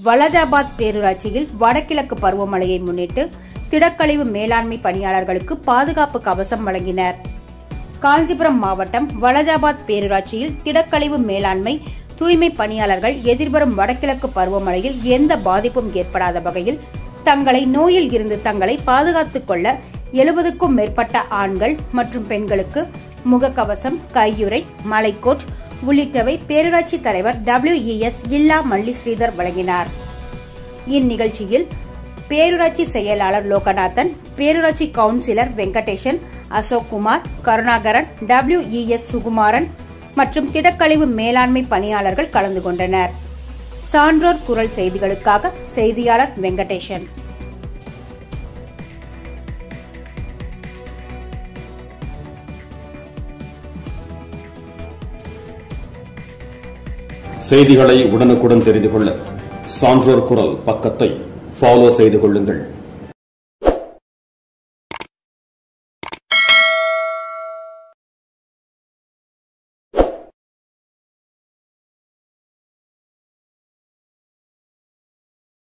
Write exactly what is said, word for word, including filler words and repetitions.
வலஜாபாத் பேரூராட்சியில் வடகிழக்கு பருவமழையை முன்னிட்டு திடக்கழிவு மேலாண்மை பணியாளர்களுக்கு பாதுகாப்பு கவசம் வழங்கினர். காஞ்சிபுரம் மாவட்டம் வலஜாபாத் பேரூராட்சியில் திடக்கழிவு மேலாண்மை தூய்மை பணியாளர்கள் எதிர்வரும் வடகிழக்கு பருவமழையில் எந்த பாதிப்பும் ஏற்படாத வகையில் தங்களை நோயில் இருந்து தங்களை பாதுகாத்துக் கொள்ள எழுபதுக்கும் மேற்பட்ட ஆண்கள் மற்றும் பெண்களுக்கு முகக்கவசம், கையுறை, மலைக்கோட் உள்ளிட்டவை பேரூராட்சி தலைவர் டபிள்யூ இ எஸ் இல்லா மல்லி ஸ்ரீதர் வழங்கினார். இந்நிகழ்ச்சியில் பேரூராட்சி செயலாளர் லோகநாதன், பேரூராட்சி councillor Venkatesan, Ashokkumar, Karunakaran, W E S Sukumaran மற்றும் திடக்கழிவு மேலாண்மை பணியாளர்கள் கலந்து கொண்டனர். சான்றோர் குரல் செய்திகளுக்காக செய்தியாளர் வெங்கடேசன். செய்திகளை உடனுக்குடன் தெரிந்து கொள்ள சான்றோர் குரல் பக்கத்தை ஃபாலோ செய்து கொள்ளுங்கள்.